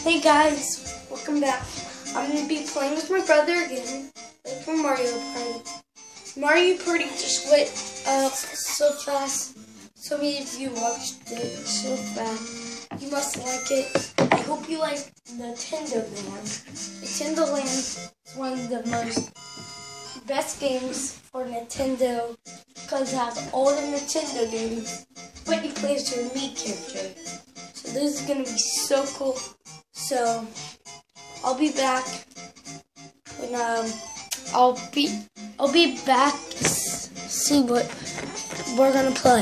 Hey guys, welcome back. I'm going to be playing with my brother again, like from Mario Party. Mario Party just went so fast. So many of you watched it so fast. You must like it. I hope you like Nintendo Land. Nintendo Land is one of the best games for Nintendo because it has all the Nintendo games, but you play as your Mii character. So this is going to be so cool. So I'll be back when I'll be back to see what we're gonna play.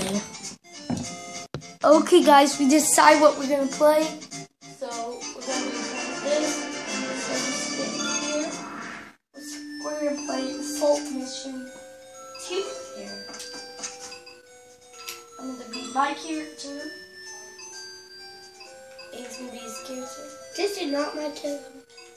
Okay guys, we decide what we're gonna play. So we're gonna be playing this. So just get here. We're gonna play Assault Mission 2 here. I'm gonna be my character. It's gonna be his character. This is not my character.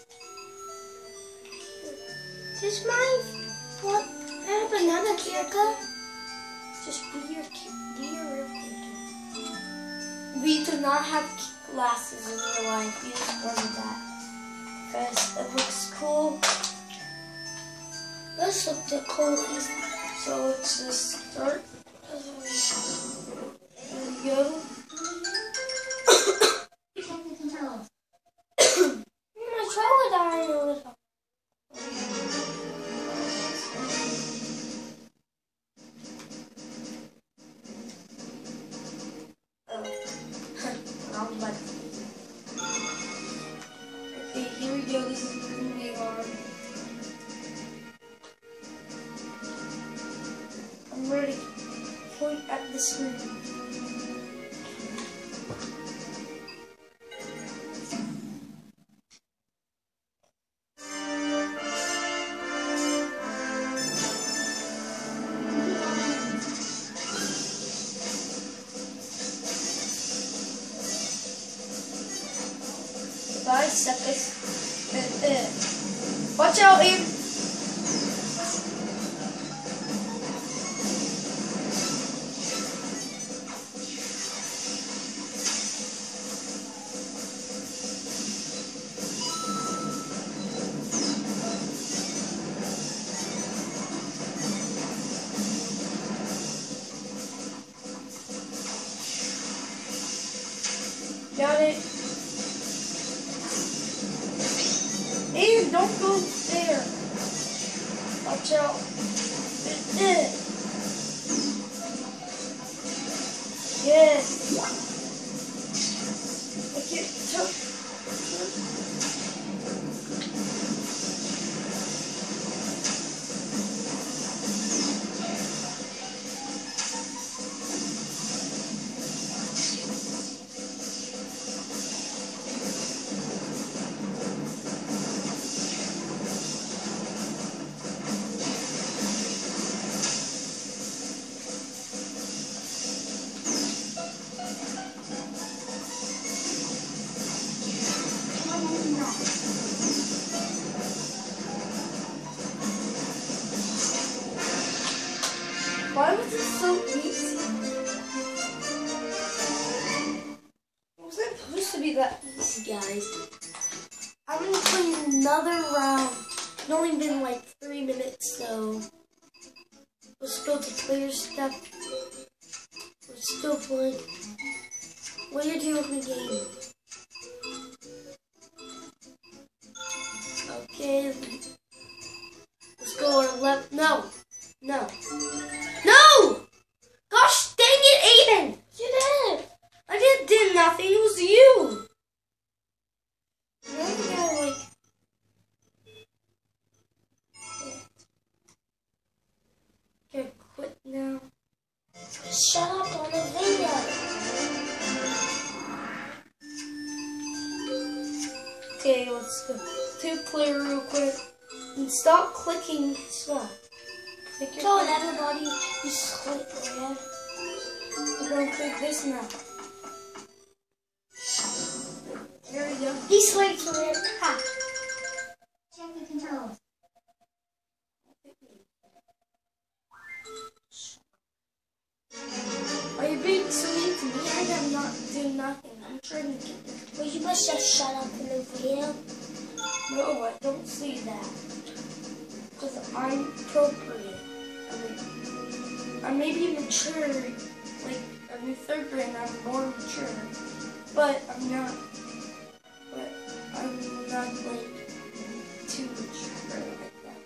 This is mine. What? I have another character. Just be your real character. We do not have glasses in real life. We just learned that because it looks cool. Let's look the coolies. So let's just start. There we go. Okay, here we go. This is going to be on. I'm ready. Point at the screen. Guys, suckers. Watch out, Ian. Got it. Hey, don't go there. Watch out. Yes. Okay, why was it so easy? It wasn't supposed to be that easy, guys. I'm gonna play another round. It's only been like 3 minutes, so let's go to player stuff. We're still playing. What are you doing in the game? Okay. Let's go on left. No. No! Gosh dang it, Aiden! You did! I didn't do nothing, it was you! Now we gotta like... Okay, quit now. Shut up on the video! Okay, let's go. 2-player real quick. And stop clicking stuff. So everybody, just click right. We're gonna click this now. There we go. He slipped to it. Ha! Check the controls. Are you being so mean to me? I have not done nothing. I'm trying to get this. Well, you must just shut up and Yeah. No, I don't say that. Because I'm appropriate. I may be mature, like I'm in third grade and I'm more mature. But I'm not like too mature like that.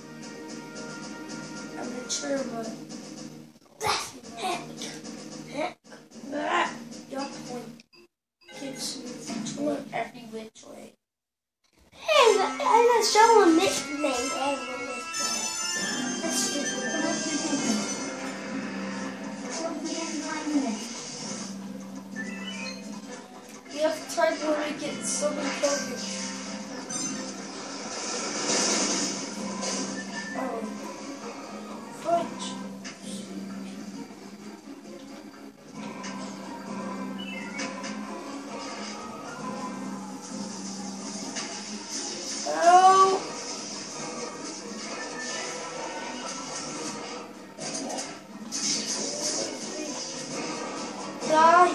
I'm mature, but your point gives me to look every which way. Hey, I'm not showing nickname every which way. That's stupid. We have to try when we get so many focus. Oh, French. Oh. Die.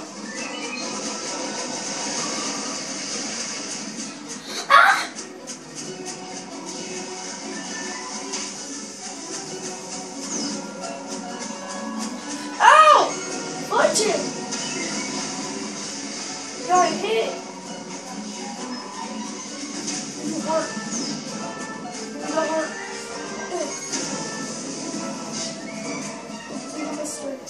Watch it! You got hit. It worked. It worked. This way.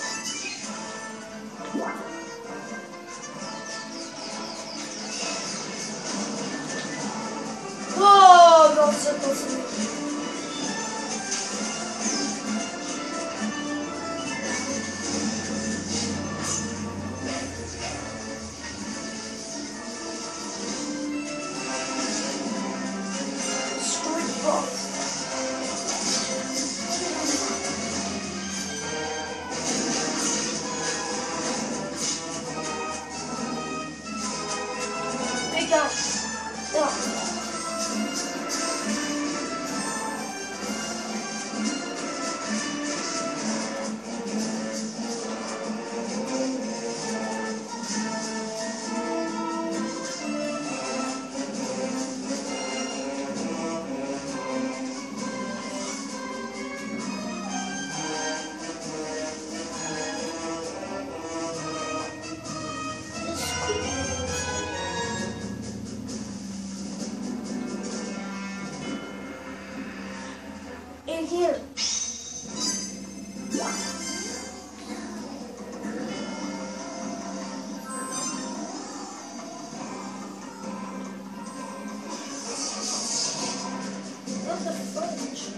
Oh, that was so close to me. Big up. Yeah. In here. What the fudge?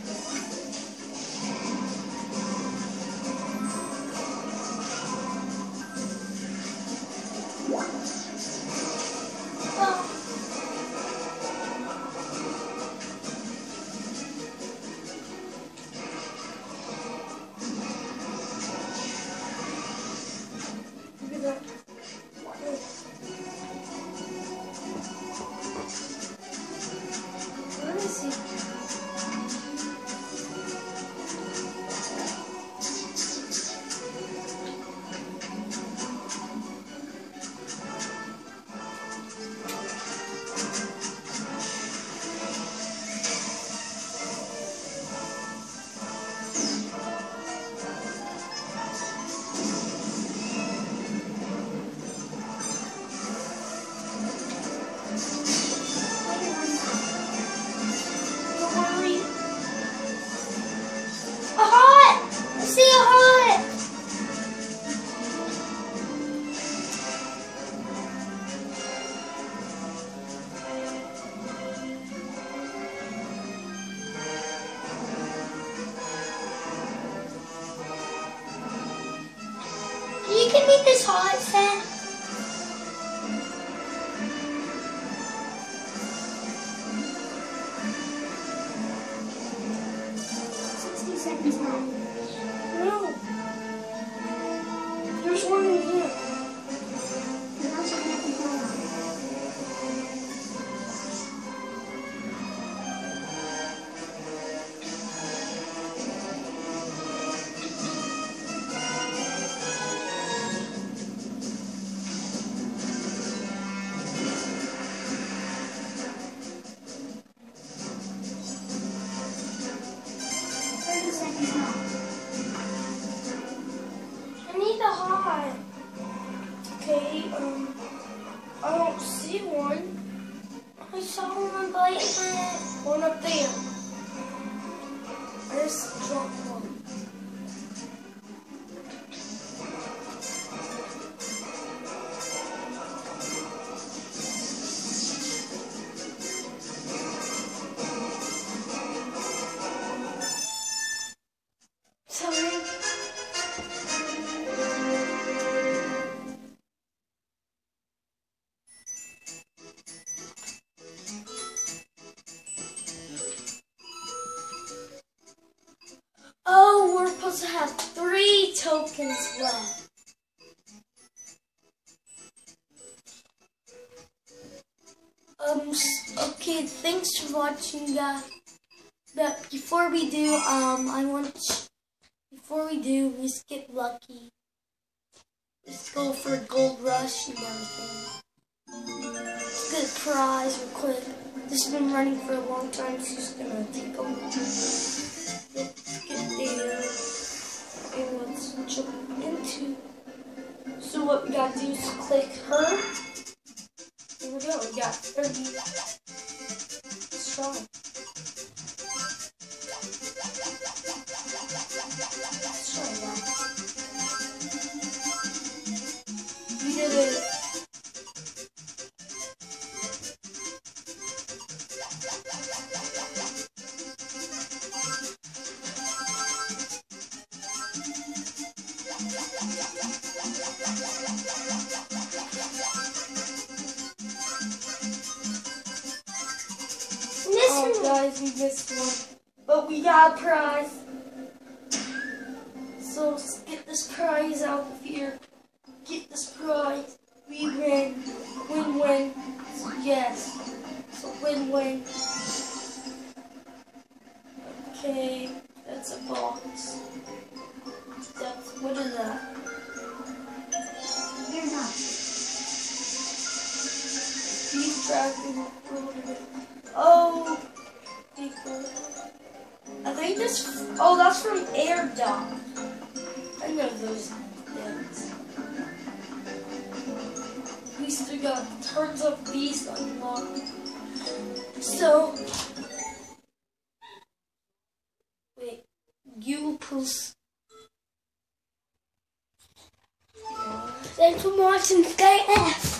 You can make this hot, Sam. No. There's one in here. wait for it. One up there. There's the drop one. Sorry. Oh, we're supposed to have 3 tokens left. Okay, thanks for watching, guys. But before we do, let's get lucky. Let's go for a gold rush and everything. Let's get a prize real quick. This has been running for a long time, so it's gonna take a while. Let's get there. And let's jump into. So what we gotta do is click her. Here we go, we got 30. Let's try. Let's try that. We did it. Oh, guys, we missed one. But we got a prize. So let's get this prize out of here. Get this prize. We win. Win-win. Yes. So win-win. Okay. That's a box. What is that? You're not. Beef dragon. Oh, people. I think this. Oh, that's from Air Dog. I know those things. We still got tons of these unlocked. So, wait, you post. Thanks for watching. Stay F.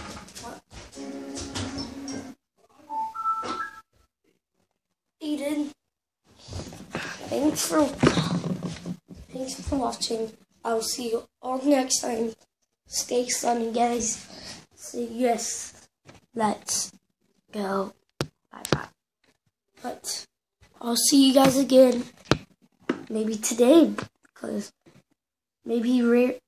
Eden. Thanks for watching. I'll see you all next time. Stay sunny, guys. So yes, let's go. Bye bye. But I'll see you guys again. Maybe today, because maybe rare.